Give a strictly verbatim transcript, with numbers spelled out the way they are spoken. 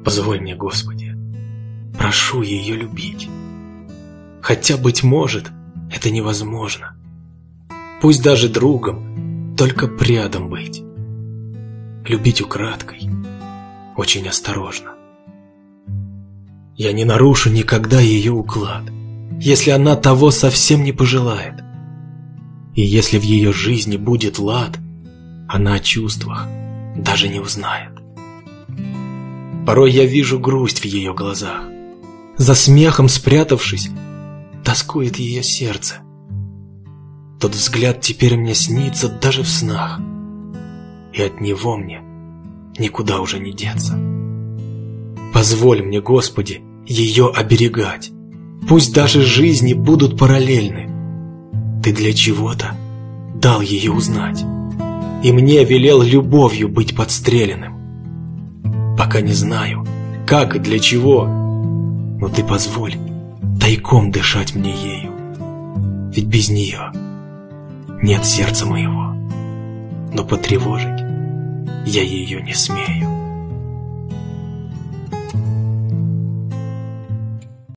Позволь мне, Господи, прошу ее любить. Хотя, быть может, это невозможно. Пусть даже другом, только рядом быть. Любить украдкой, очень осторожно. Я не нарушу никогда ее уклад, если она того совсем не пожелает. И если в ее жизни будет лад, она о чувствах даже не узнает. Порой я вижу грусть в ее глазах. За смехом спрятавшись, тоскует ее сердце. Тот взгляд теперь мне снится даже в снах, и от него мне никуда уже не деться. Позволь мне, Господи, ее оберегать. Пусть даже жизни будут параллельны. Ты для чего-то дал ее узнать, и мне велел любовью быть подстреленным. Пока не знаю, как и для чего, но ты позволь тайком дышать мне ею, ведь без нее нет сердца моего, но потревожить я ее не смею.